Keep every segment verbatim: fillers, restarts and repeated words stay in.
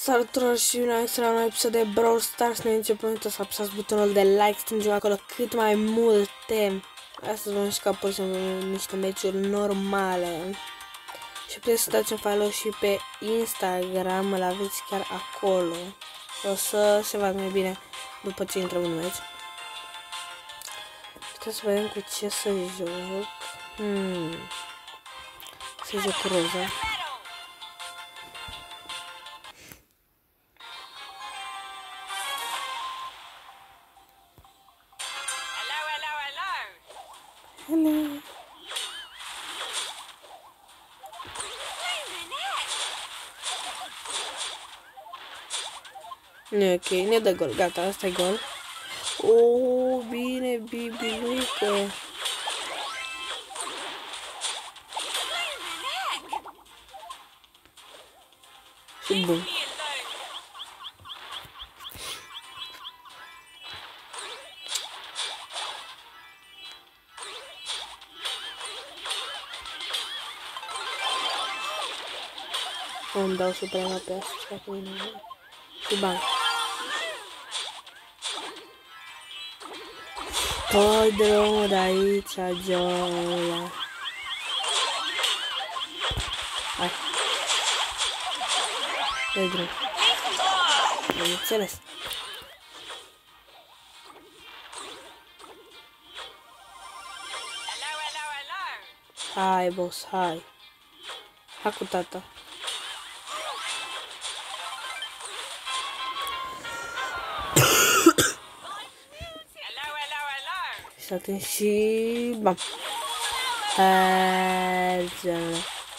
Salutare și un extra un episod de Brawl Stars. Ne începem să apăsați butonul de like, strângem acolo cât mai multe. Astăzi vom juca pur și simplu niște meciuri normale. Și puteți să dați un follow și pe Instagram, îl aveți chiar acolo. O să se vadă mai bine după ce intrăm în meci. Puteți să vedem cu ce să joc. Hmm. Să joc roza. Hello. Nu e ok, ne dă gol, gata, asta e gol. Oh, bine, Bibi, Luca. Și bun. Îmi dau suprema pe asta cu mine. Și bani. Tot drumul de aici, Jola. Hai. Dă-i drum. Am înțeles. Hai, boss, hai. Hai cu tata. S-a atins și... bam. Heads.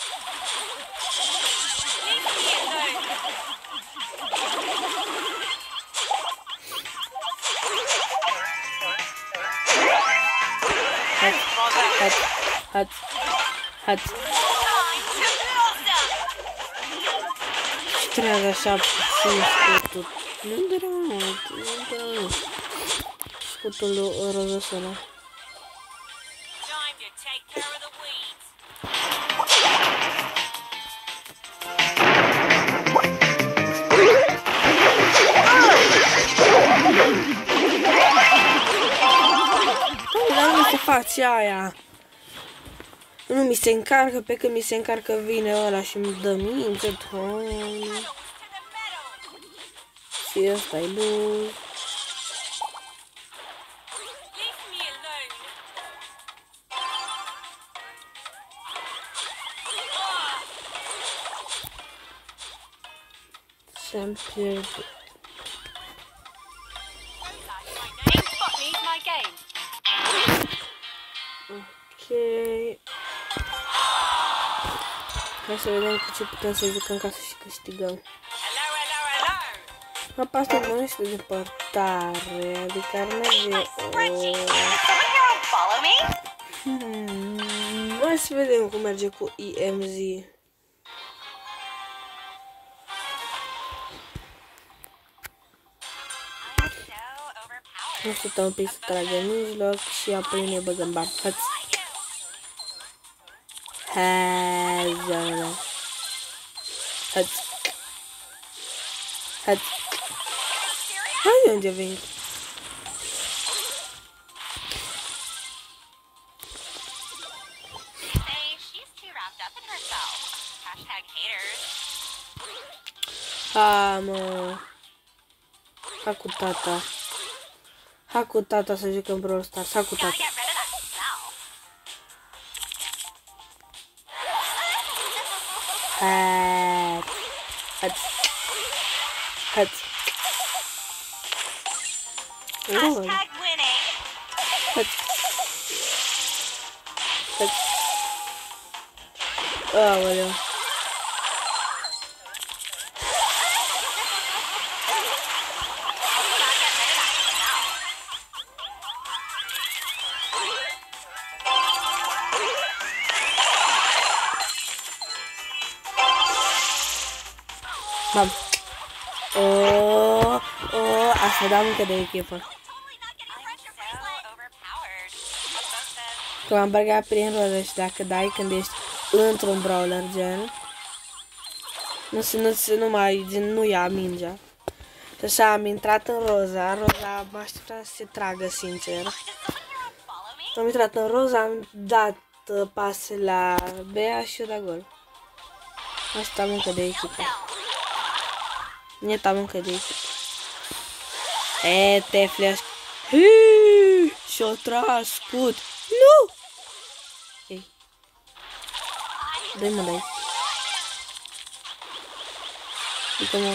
Heads. Heads. Heads. Și trează așa puțin scutul. Nu-mi dă mult, nu-mi dă mult. Scutul rozos ăla. Dar nu se face aia. Nu mi se încarcă, pe când mi se încarcă vine ăla și îmi dă minge, Doamne. Și ăsta e lui. Se-mi pierde. Ok. Hai să vedem cu ce putem să jucăm ca să și câștigăm. Apasă bună și de depărtare, adică ar merge o... Hmm, hai să vedem cum merge cu I M Z. Nu stăteam un pic să trage în mijloc și apoi ne băgăm bani. Hăți! Hăți! Hăți! Hăți! Hai, unde vin? Ha, mă! Ha cu tata! Ha cu tata să jucăm Brawl Stars, ha cu tata. Hat. Hat. Hat. Oh. Hat. Hat. Aoleu. Bam. Oh, oh, asta da încă de echipă. Că m-am băgat prin roză și dacă dai când ești într-un brawler gen, Nu se, nu se, nu mai, din, nu ia mingea. Și așa am intrat în roza, roza mă aștepta să se tragă, sincer. Am intrat în roza, am dat uh, pase la Bea și eu da gol. Asta mâncă de echipă. Neta mâncă de echipă. E, te flash. Și-o tras, scut. Nu! Ei. Dă-i mă, dai. Uite-mă.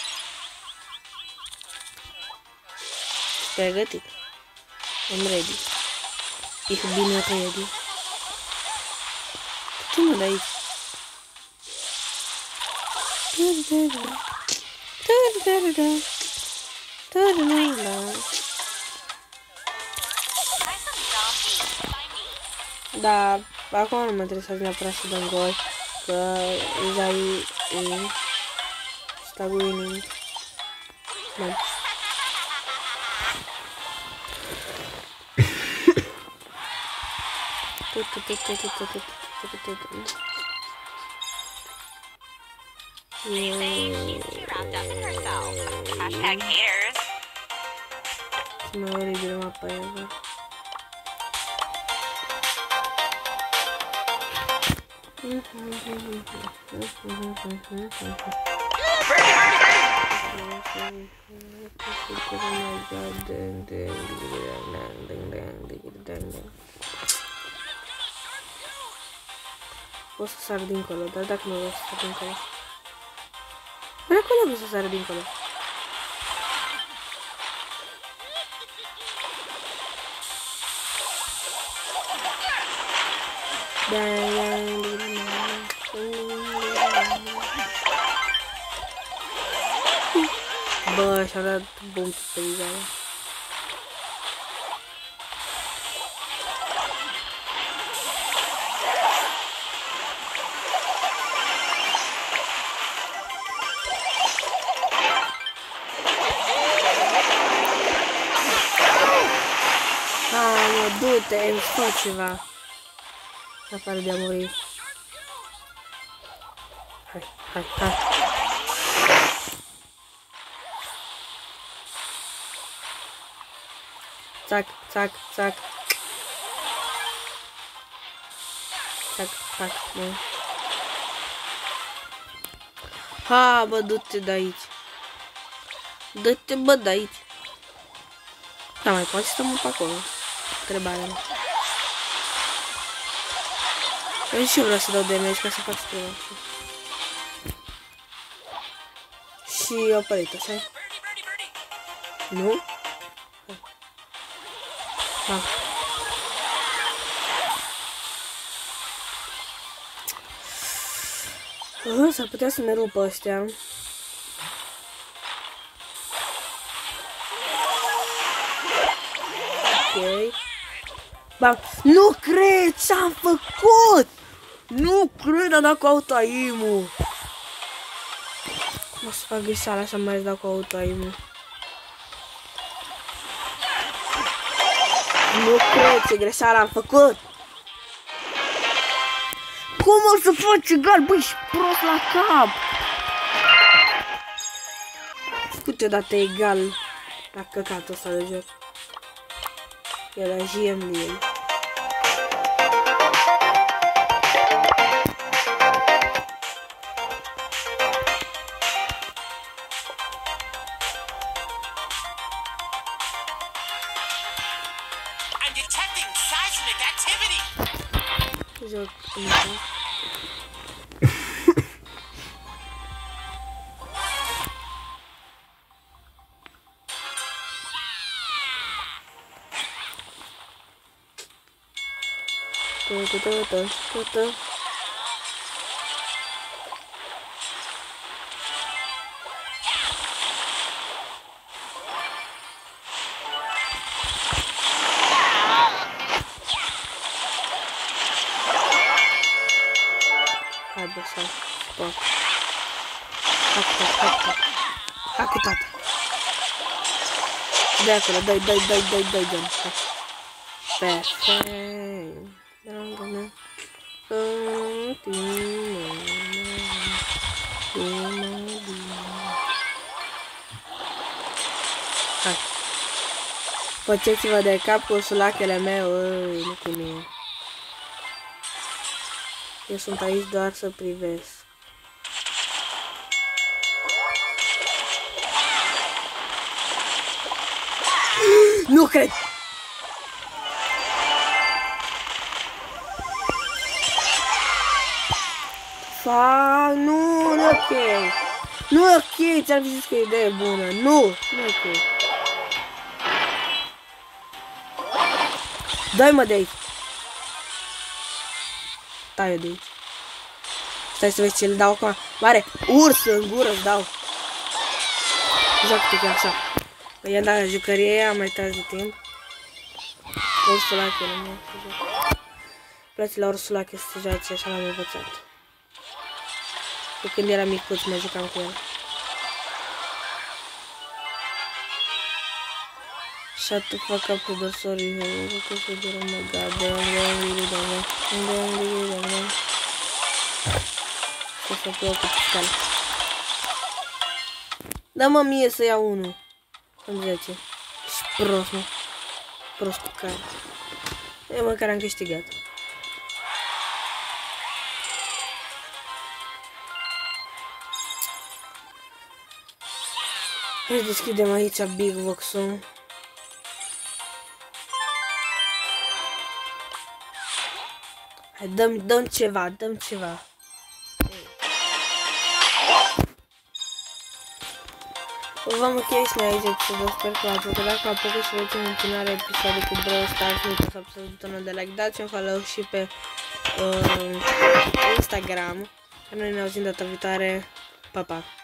Pregătit. I'm ready. Ich bin ready. Ce mă de aici? Da, acum nu mă interesează neapărat să dăm gol, că deja e stag winning. Bun. Mai oribil mapa ever. O să sar dincolo, dar dacă nu o să sar dincolo. Păi acolo o să sar dincolo. Bă, și-a dat bum pe izarea. Du-te, îmi fă ceva. Afară de a muri. Hai, hai, hai. Țac, țac, țac. Țac, țac, nu. Ha, bă, du-te de aici. Du-te, bă, de aici. Da, mai poate să mă pe acolo. Întrebarea mea. Eu și eu vreau să dau damage ca să fac strela. Și o părit, așa? Nu? Da. Uh, s-ar putea să ne rupă ăștia. Ok. Bam. Nu cred ce-am făcut! Nu cred, a dat cu auto-aim-ul. O să fac greșeala să mai dau cu auto-aim-ul. Nu cred ce greșeala am făcut! Cum o să faci egal? Băi, ești prost la cap! Câteodată egal la căcatul ăsta de joc. E la G M de el. Joc încă. Tu tu tu tu tu tu. Hai bă, să spun. Hai cu tata, hai cu tata. Hai cu tata. Dai acolo, dai, dai, dai, dai, dai, dai. Perfect. Hai. Faceți-vă de cap cu sulachele mele, ui, nu cu mine. Eu sunt aici doar să privesc. Nu cred! Fac, nu, nu e ok. Nu e ok, ți-am zis că e idee bună. Nu, nu e ok. Dai-mă de aici. Tai-o de aici. Stai să vezi ce le dau acum. Mare, urs în gură îți dau. Joacă-te chiar așa. Păi i-am dat jucărie aia, am mai tras de timp. Ursulache, nu mă. Place la ursulache să se joace, așa l-am învățat. Eu când eram micuț mă jucam cu el. Shut the fuck up with the sorry. Oh my god, de unde am venit, doamne? Unde am venit, doamne? O să plouă cu piscal. Dă-mă mie să iau unul. Am zece. Și prost, mă. Prost cu care. Eu măcar am câștigat. Hai să deschidem aici Big Box-ul. Hai, dăm, dăm ceva, dăm ceva. V-am încheiat și aici episodul, sper că v-ați plăcut. Dacă v-a plăcut și vreți în continuare episoade cu Brawl Stars, nu uitați să apăsați butonul de like, dați un follow și pe uh, Instagram. Noi ne auzim data viitoare. Pa, pa!